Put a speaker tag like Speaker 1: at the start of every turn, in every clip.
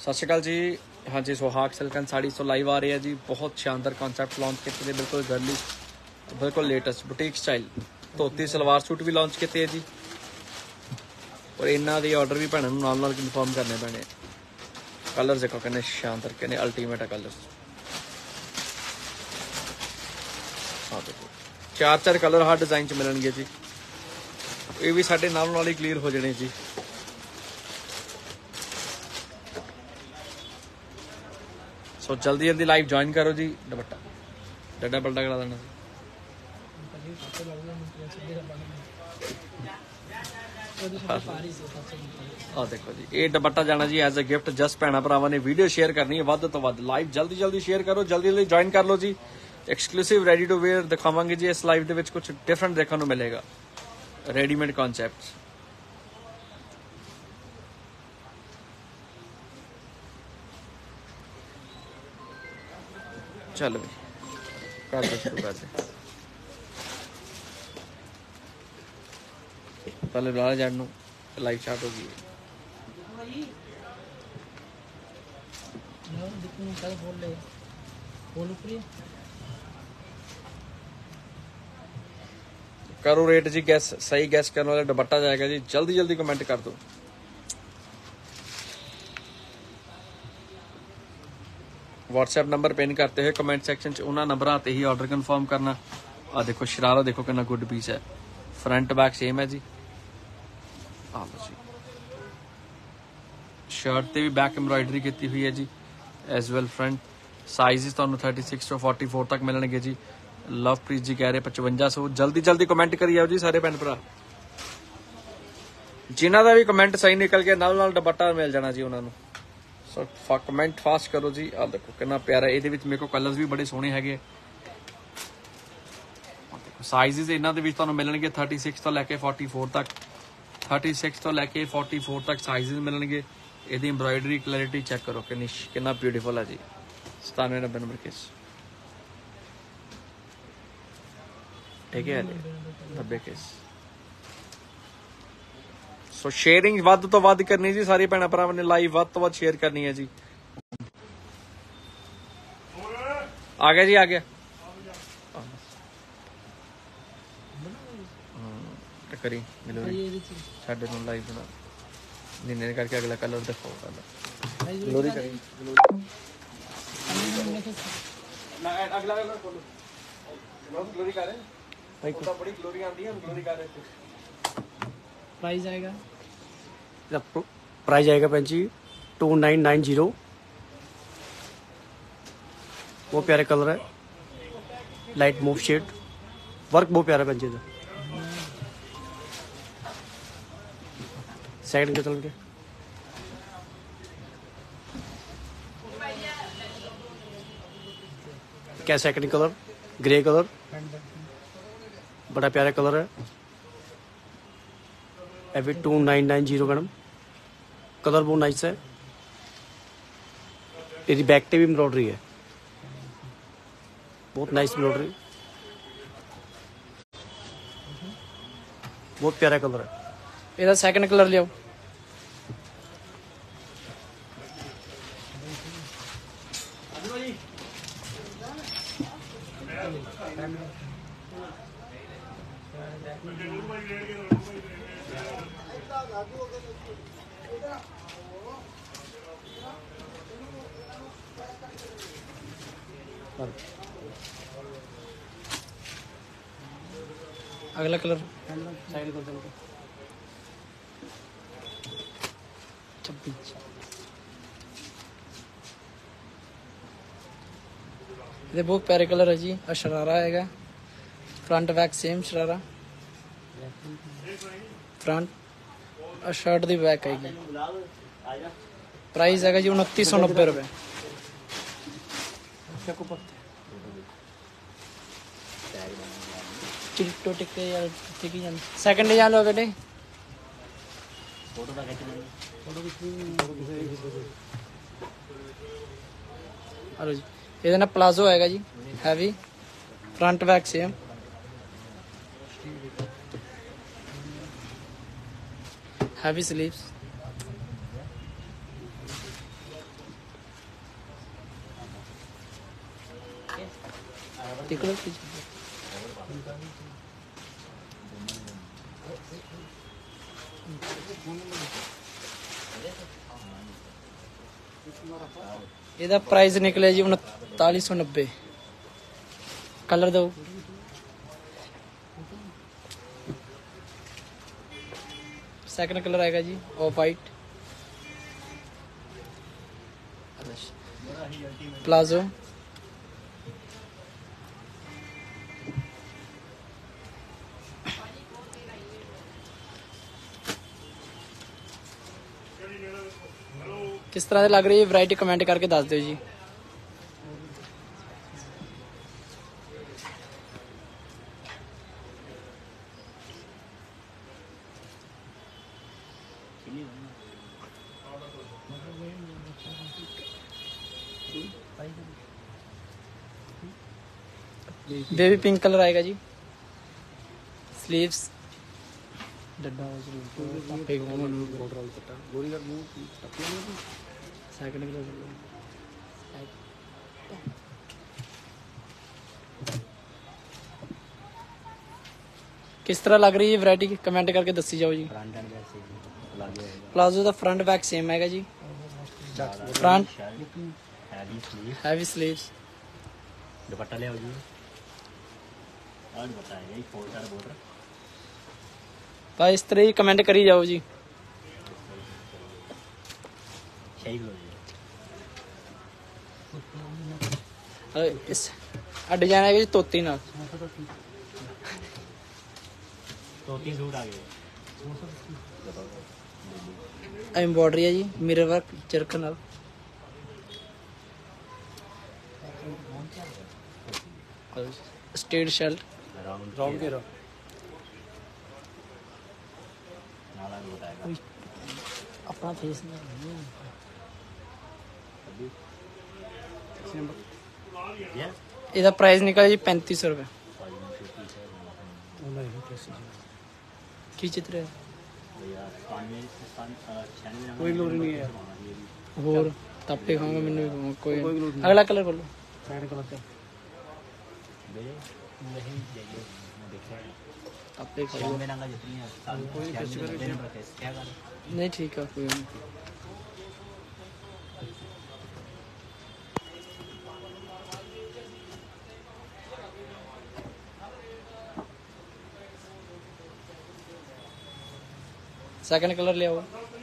Speaker 1: सत श्री अकाल जी। हाँ जी, सुहाग सिल्क एंड साड़ी तो लाइव आ रही है जी। बहुत शानदार कॉन्सैप्ट लॉन्च किए, बिल्कुल गर्ली, बिल्कुल latest boutique style dhoti salwar suit भी लॉन्च किए जी। और इन्हों के ऑर्डर भी भैनों नाल नाल कन्फर्म करने पैने। कलर देखो कितने शानदार, कितने अल्टीमेट है कलर। हाँ देखो, चार चार कलर हर डिजाइन च मिलणगे जी। ये भी साडे नाल नाल ही क्लीयर हो जाने जी। सो जल्दी जल्दी लाइव ज्वाइन करो जी। दुपट्टा डड्डा पलटा करा देना। हाँ देखो जी, ये दुपट्टा जाना जी एज अ गिफ्ट। जस्ट भैन भरावां ने वीडियो शेयर करनी है वध तो वध। लाइव जल्दी जल्दी शेयर करो, जल्दी जल्दी ज्वाइन कर लो जी। एक्सक्लूसिव रेडी टू वेयर दिखावांगे जी इस लाइव दे विच। कुछ डिफरेंट देखने को मिलेगा, रेडीमेड कॉन्सैप्ट। चलो भाई कर दो, शुरू कर दे। पहले बुला ले जैड, लाइव स्टार्ट हो गई। करो रेट जी गैस, सही गैस करने वाला दुपट्टा जाएगा जी। जल्दी जल्दी कमेंट कर दो। व्हाट्सएप नंबर पिन करते हुए कमेंट सेक्शन च उन्होंने नंबर आते ही ऑर्डर कंफर्म करना। आ देखो शरारा देखो कितना गुड पीस है। फ्रंट बैक सेम है जी। आ लो जी, शर्ट ते भी बैक एम्ब्रॉयडरी की हुई है जी एज वेल। फ्रंट साइज तो 36 to 44 तक मिलणगे जी। लवप्रीत जी कह रहे 5500। जल्दी जल्दी कमेंट करी आओ जी सारे भैन भरा। जिन्हों का भी कमेंट सही निकल गया नाल नाल दुपट्टा मिल जाना जी उन्होंने। सो कमेंट फास्ट करो जी। आ देखो कितना प्यारा, ये मेरे को कलर्स भी बड़े सोहने है। साइजिज इन्होंने मिलणगे 36 तो लैके 44 तक। 36 तो लैके 44 तक साइजिज मिलणगे। ये एम्ब्रॉयडरी क्लैरिटी चेक करो कितना ब्यूटीफुल है जी। 9790 नंबर केस ठीक है जी। 90 केस। सो शेयरिंग वध तो वध करनी जी। सारी भैन भरावां ने लाइव वध तो वध शेयर करनी है जी। आ गया जी, आ गया। करी साढ़े नौ लाइव बना नीने करके अगला कलर दिखाओ। ग्लोरी करी अगला कलर खोलो। ग्लोरी कर रहे भाई, बड़ी ग्लोरी आती है, ग्लोरी कर रहे थे।
Speaker 2: प्राइस आएगा, प्राइस आएगा पंजी 2990। वो प्यारे कलर है, लाइट मूव शेड, वर्क बहुत प्यारा पंजी का। सेकंड के चल के क्या सेकंड कलर ग्रे कलर, बड़ा प्यारा कलर है। एवी 2990 मैडम, कलर बहुत नाइस है। तेरी बैक पे भी एम्ब्रॉयडरी है, बहुत नाइस एम्ब्रॉयडरी, बहुत प्यारा कलर है। ਇਹਦਾ ਸੈਕੰਡ ਕਲਰ ਲਿਆਓ। अगला कलर साइड कर दो। 26 ये बहुत प्यारे कलर है जी। शरारा आएगा, front back same sharara, front shirt दी बैक आएगी। प्राइस आएगा जी 2990 रुपये। टिकटो टिकटे यार ठीक ही जान सेकंड ले जा लो बेटे। हेलो जी, ये ना प्लाजो आएगा जी, heavy, front back same, heavy sleeves,
Speaker 3: देख लो कुछ। ਇਹਦਾ ਪ੍ਰਾइस निकले जी 3990। कलर दो। सेकंड कलर आएगा जी ऑफ वाइट प्लाजो। किस तरह से लग रही है वैरायटी कमेंट करके दस दो जी। बेबी पिंक कलर आएगा जी। Sleeves second colour. किस तरह लग रही है वैरायटी कमेंट करके दसी जाओ जी। प्लाजो का फ्रंट बैक सेम है जी। Front heavy sleeves.
Speaker 2: दुपट्टा ले आओ जी। और बताइए 4 स्टार बॉर्डर।
Speaker 3: भाई इस तरह ही कमेंट करी जाओ जी।
Speaker 2: सही लो जी।
Speaker 3: इस डिजाइन आएगा जी तोती नाल।
Speaker 2: 2-3 सूट आ गए।
Speaker 3: एम्ब्रॉयडरी है जी मिरर वर्क चरख नाल। स्ट्रेट शर्ट
Speaker 2: राउंड के नाला भी बताएगा।
Speaker 3: अपना फेस
Speaker 2: ये
Speaker 3: ਇਹਦਾ ਪ੍ਰਾइस निकला जी 3500 रुपये। की चित्र है
Speaker 2: कोई लोड नहीं है।
Speaker 3: होर तापे खाऊंगा मैंने भी खाऊंगा कोई अगला कलर बोलो।
Speaker 2: सेकंड कलर पे नहीं जाइए मैं देखा है
Speaker 3: तापे खाऊंगा
Speaker 2: शाम में नांगा जितनी है कोई क्या कर
Speaker 3: नहीं ठीक है कोई नहीं। सेकंड कलर ले आओ।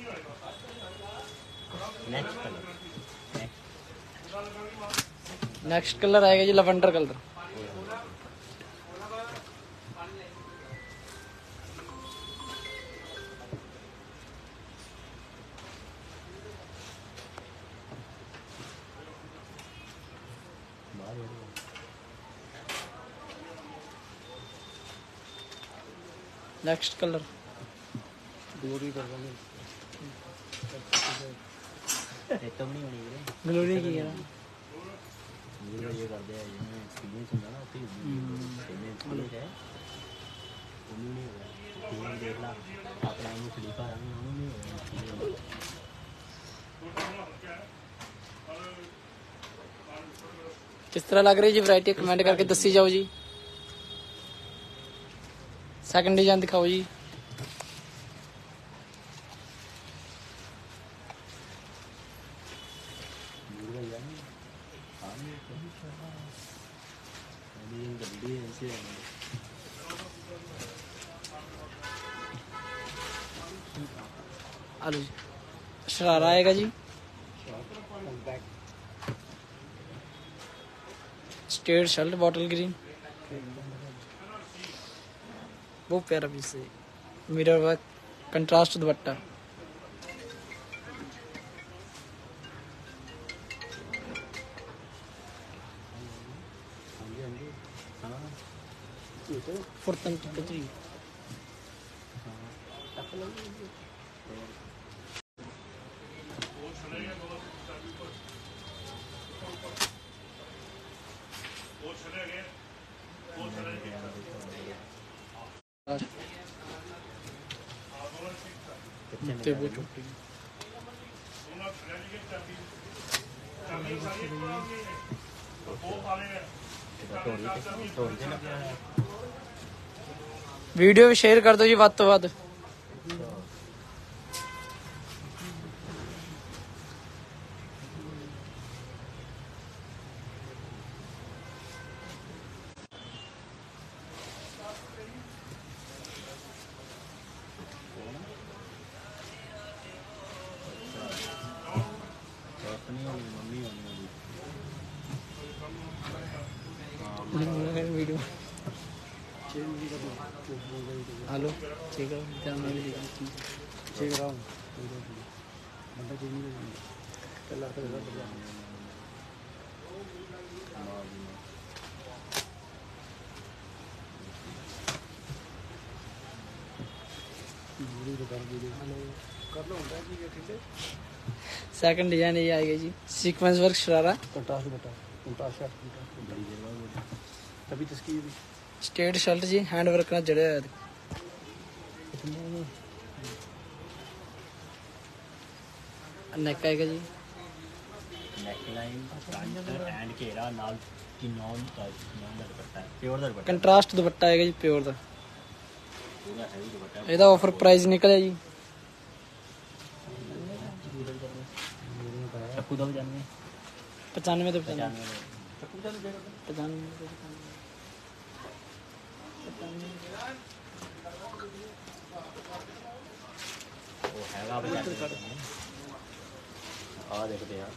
Speaker 3: नेक्स्ट कलर आएगा जी लवेंडर कलर। नेक्स्ट कलर
Speaker 2: ग्लोरी कर देंगे। तो नहीं बनी रे
Speaker 3: ग्लोरी की है
Speaker 2: ये कर दे ये एक्सपीरियंस ਹੁੰਦਾ ना फिर एक्सपीरियंस है उन्हीं नहीं हुआ टीम देख ला अपना ही खलीफा है उन्होंने नहीं हुआ।
Speaker 3: किस तरह लग रही है जी वैरायटी कमेंट करके दसी जाओ जी। सेकंड डिजाइन दिखाओ जी। आलू शरारा आएगा जी। स्ट्रेट शर्ट बॉटल ग्रीन बहुत प्यारा पीस है। Mirror work contrast dupatta. फुर्तन टुकड़ी ते वो टुकड़ी
Speaker 2: ਢੋਰੀ ਤੇ ਲੱਗਿਆ ਹੋਇਆ।
Speaker 3: ਵੀਡੀਓ ਵੀ ਸ਼ੇਅਰ ਕਰ ਦਿਓ ਜੀ ਵੱਧ ਤੋਂ ਵੱਧ।
Speaker 2: ਆਪਣੀ ਮੰਮੀ ਹੋਣੀ
Speaker 3: ਵੀਡੀਓ हेलो ठीक है ध्यान में भी
Speaker 2: ਚੇਕ ਕਰਾਓ ਬੰਦਾ ਚੇਕ ਨਹੀਂ ਕੱਲਾ ਤਾਂ ਬੜਾ ਵੀਡੀਓ ਤੋਂ ਕਰ ਵੀਡੀਓ ਕਰ ਲਓ ਹੁੰਦਾ ਕੀ ਠੀਕ ਹੈ।
Speaker 3: सेकंड डिजाइन ये आएगा जी सीक्वेंस वर्क शरारा
Speaker 2: कंट्रास्ट बेटा कंट्रास्ट बड़ी देर बाद तभी तस्कीर भी
Speaker 3: स्ट्रेट शर्ट जी हैंड वर्क ना जड़े हुए नेक आएगा जी
Speaker 2: नेक लाइन फ्रंट एंड घेरा नाल की नॉन का दुपट्टा है प्योर दा दुपट्टा
Speaker 3: कंट्रास्ट दुपट्टा आएगा जी प्योर दा
Speaker 2: पूरा हैवी दुपट्टा
Speaker 3: ਇਹਦਾ ਆਫਰ ਪ੍ਰਾइस ਨਿਕਲਿਆ ਜੀ
Speaker 2: टक्कू दा 95
Speaker 3: 95 ਤੋਂ
Speaker 2: 95 टक्कू दा
Speaker 3: 95
Speaker 2: वो हैगा बजा आ देखते हैं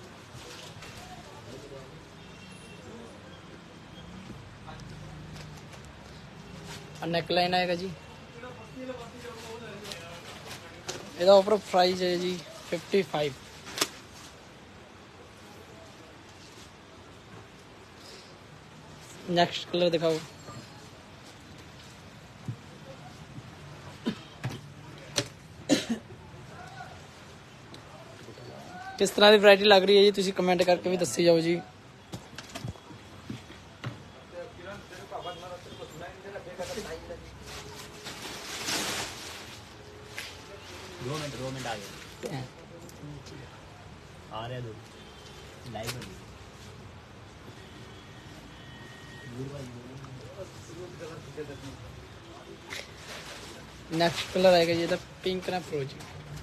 Speaker 3: नेक लाइन आएगा जी ਇਹਦਾ ਆਫਰ ਪ੍ਰਾइस है जी 55 नेक्स्ट कलर दिखाओ किस तरह की वैरायटी लग रही है जी तुसी कमेंट करके भी दसी जाओ जी
Speaker 2: दो मिनट आ गए आ रहे दो लाइव
Speaker 3: नेक्स्ट कलर आएगा जी इधर पिंक ना फ्रोजी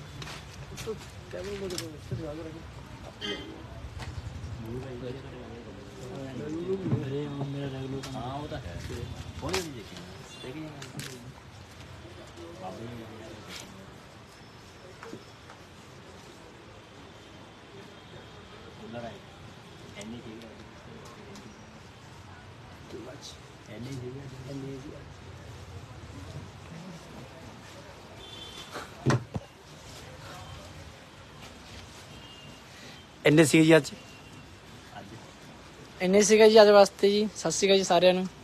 Speaker 2: हाँ वो तो है कौन है देखिए एनी ठीक है एनी ठीक है
Speaker 3: ਇੰਨੇ ਸੀ ਜੀ ਅੱਜ
Speaker 2: ਅੱਜ
Speaker 3: ਇੰਨੇ ਸੀਗਾ ਜੀ ਅੱਜ ਵਾਸਤੇ ਜੀ ਸਤਿ ਸ਼੍ਰੀ ਅਕਾਲ ਜੀ ਸਾਰਿਆਂ ਨੂੰ